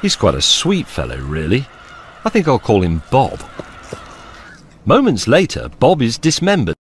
He's quite a sweet fellow, really. I think I'll call him Bob. Moments later, Bob is dismembered.